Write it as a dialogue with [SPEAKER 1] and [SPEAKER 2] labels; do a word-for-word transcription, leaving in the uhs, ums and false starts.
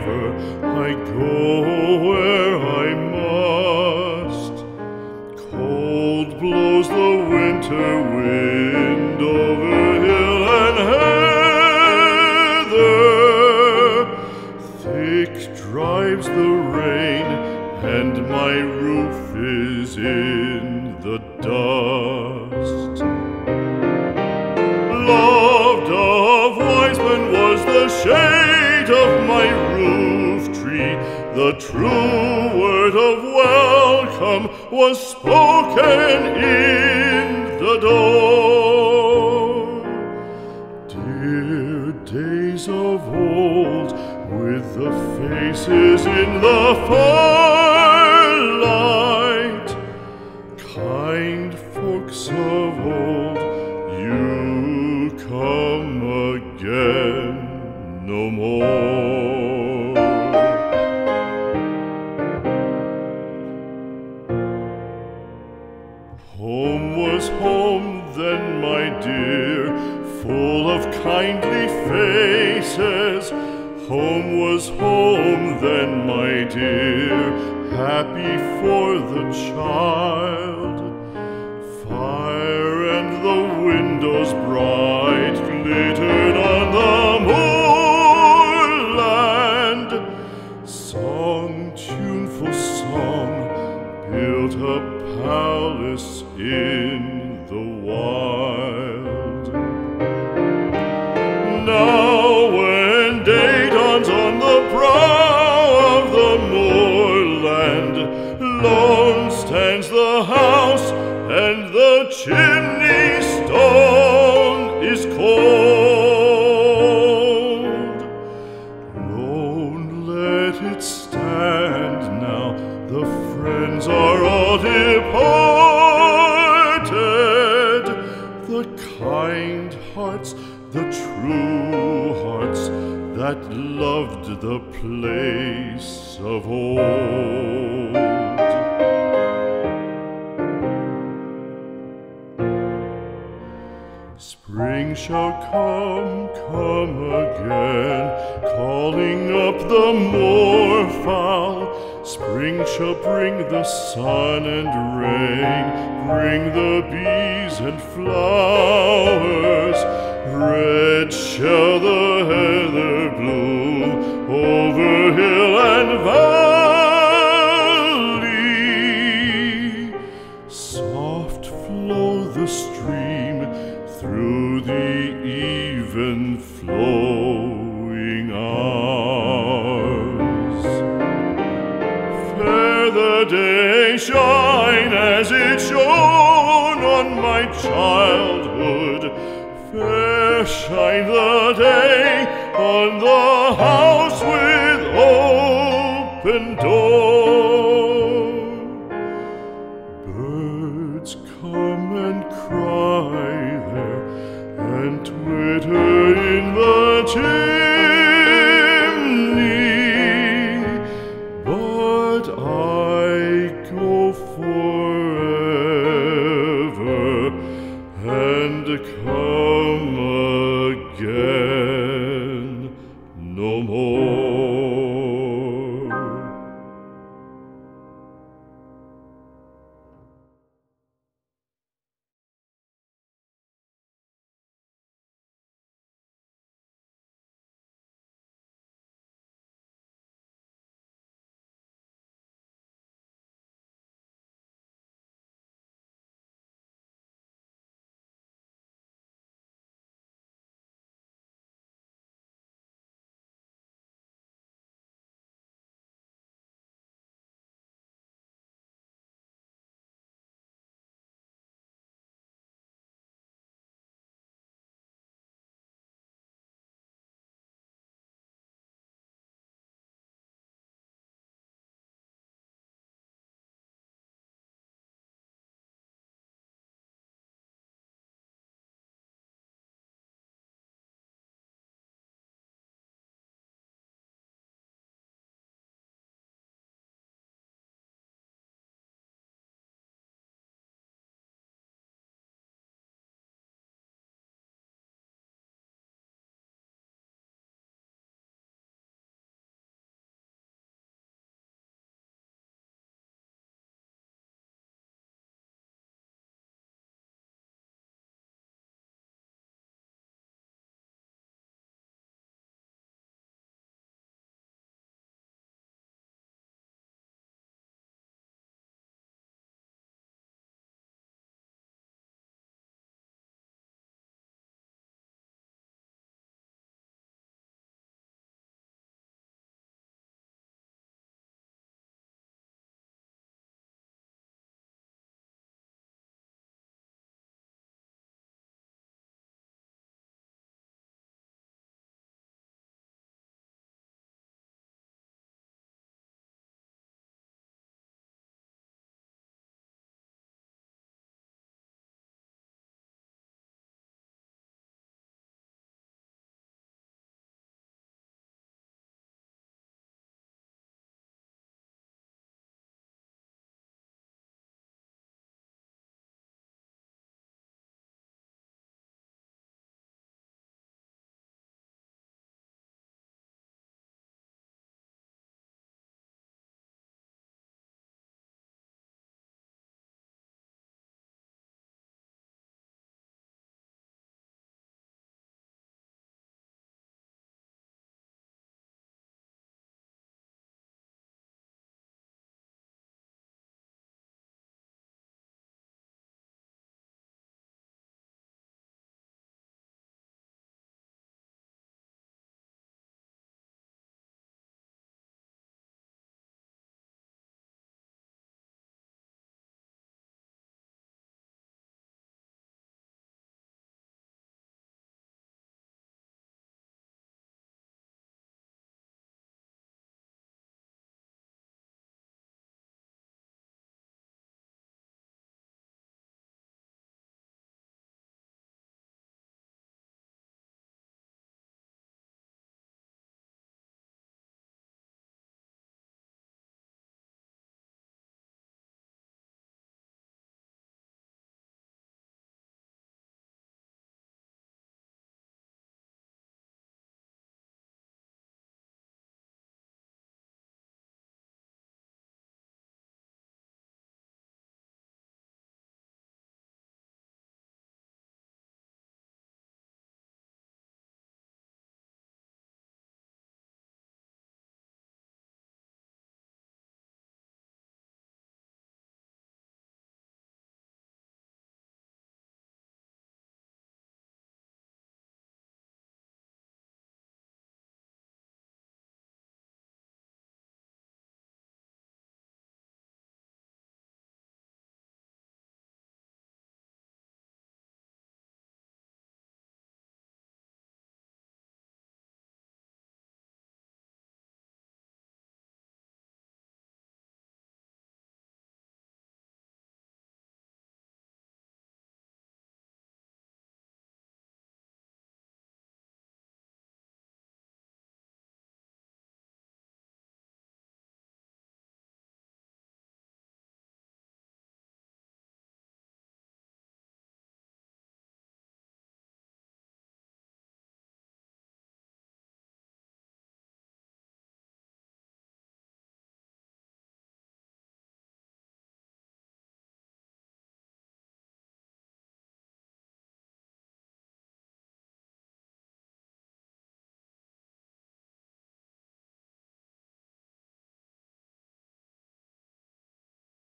[SPEAKER 1] river, I go where I must. Cold blows the winter wind over hill and heather. Thick drives the rain, and my roof is in the dust. Loved of wise men was the shade of my roof tree. The true word of welcome was spoken in the door. Dear days of old, with the faces in the firelight, kind folks of old, you come again no more. Home was home then, my dear, full of kindly faces. Home was home then, my dear, happy for the child. Fire and the windows bright glittered on the moorland. Song, tuneful song, built a palace in the wild. Now when day dawns on the brow of the moorland, lone stands the house, and the chimney stone is cold. Lone, let it stand now, the friends are all departed. The kind hearts, the true hearts, that loved the place of old. Spring shall come, come again, calling up the moorfowl. Spring shall bring the sun and rain, bring the bees and flowers. Red shall the heather bloom over hill and valley. Soft flow the stream through the even flowing hours. Fair the day shine as it shone on my childhood. Fair shine the day on the house